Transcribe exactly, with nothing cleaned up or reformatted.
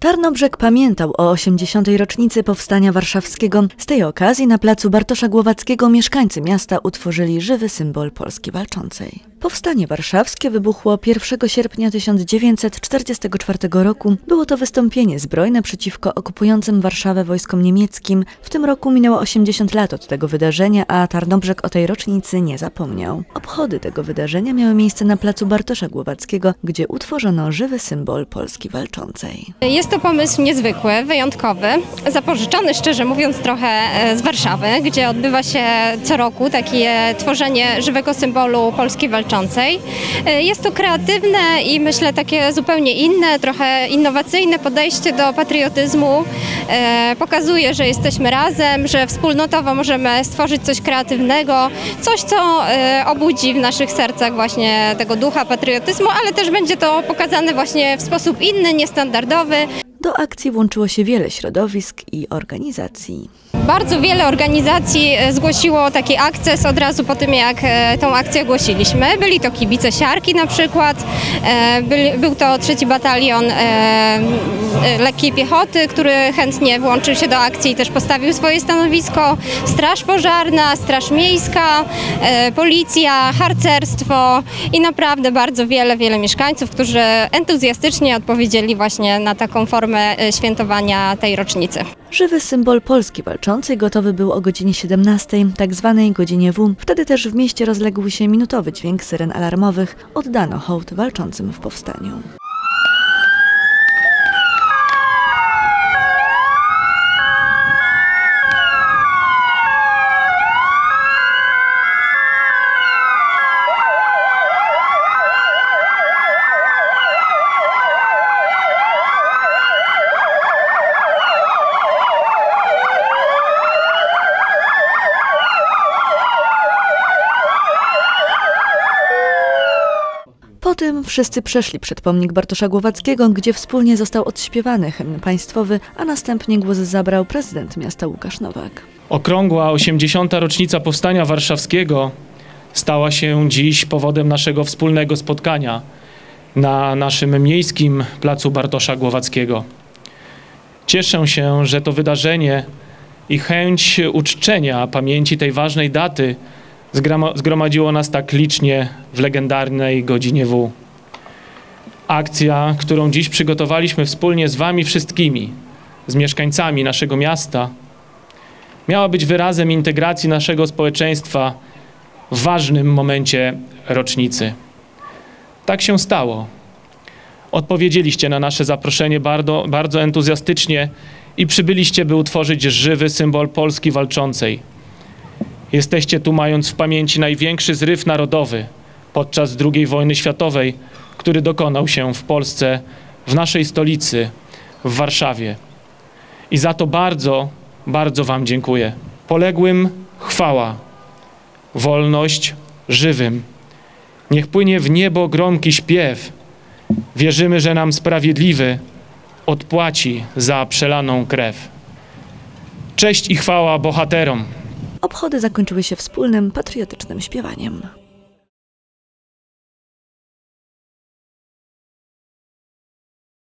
Tarnobrzeg pamiętał o osiemdziesiątej rocznicy Powstania Warszawskiego. Z tej okazji na placu Bartosza Głowackiego mieszkańcy miasta utworzyli żywy symbol Polski walczącej. Powstanie warszawskie wybuchło pierwszego sierpnia tysiąc dziewięćset czterdziestego czwartego roku. Było to wystąpienie zbrojne przeciwko okupującym Warszawę wojskom niemieckim. W tym roku minęło osiemdziesiąt lat od tego wydarzenia, a Tarnobrzeg o tej rocznicy nie zapomniał. Obchody tego wydarzenia miały miejsce na placu Bartosza Głowackiego, gdzie utworzono żywy symbol Polski walczącej. Jest to pomysł niezwykły, wyjątkowy, zapożyczony szczerze mówiąc trochę z Warszawy, gdzie odbywa się co roku takie tworzenie żywego symbolu Polski walczącej. Jest to kreatywne i myślę takie zupełnie inne, trochę innowacyjne podejście do patriotyzmu. Pokazuje, że jesteśmy razem, że wspólnotowo możemy stworzyć coś kreatywnego, coś co obudzi w naszych sercach właśnie tego ducha patriotyzmu, ale też będzie to pokazane właśnie w sposób inny, niestandardowy. Do akcji włączyło się wiele środowisk i organizacji. Bardzo wiele organizacji zgłosiło taki akces od razu po tym, jak tą akcję ogłosiliśmy. Byli to kibice Siarki na przykład, był to trzeci batalion lekkiej piechoty, który chętnie włączył się do akcji i też postawił swoje stanowisko, Straż Pożarna, Straż Miejska, Policja, harcerstwo i naprawdę bardzo wiele, wiele mieszkańców, którzy entuzjastycznie odpowiedzieli właśnie na taką formę świętowania tej rocznicy. Żywy symbol Polski walczącej gotowy był o godzinie siedemnastej, tak zwanej godzinie W. Wtedy też w mieście rozległ się minutowy dźwięk syren alarmowych. Oddano hołd walczącym w powstaniu. Potem wszyscy przeszli przed pomnik Bartosza Głowackiego, gdzie wspólnie został odśpiewany hymn państwowy, a następnie głos zabrał prezydent miasta Łukasz Nowak. Okrągła osiemdziesiąta rocznica Powstania Warszawskiego stała się dziś powodem naszego wspólnego spotkania na naszym miejskim placu Bartosza Głowackiego. Cieszę się, że to wydarzenie i chęć uczczenia pamięci tej ważnej daty zgromadziło nas tak licznie w legendarnej godzinie W. Akcja, którą dziś przygotowaliśmy wspólnie z wami wszystkimi, z mieszkańcami naszego miasta, miała być wyrazem integracji naszego społeczeństwa w ważnym momencie rocznicy. Tak się stało. Odpowiedzieliście na nasze zaproszenie bardzo, bardzo entuzjastycznie i przybyliście, by utworzyć żywy symbol Polski walczącej. Jesteście tu mając w pamięci największy zryw narodowy podczas drugiej wojny światowej, który dokonał się w Polsce, w naszej stolicy, w Warszawie. I za to bardzo, bardzo wam dziękuję. Poległym chwała, wolność żywym. Niech płynie w niebo gromki śpiew. Wierzymy, że nam sprawiedliwy odpłaci za przelaną krew. Cześć i chwała bohaterom. Obchody zakończyły się wspólnym patriotycznym śpiewaniem.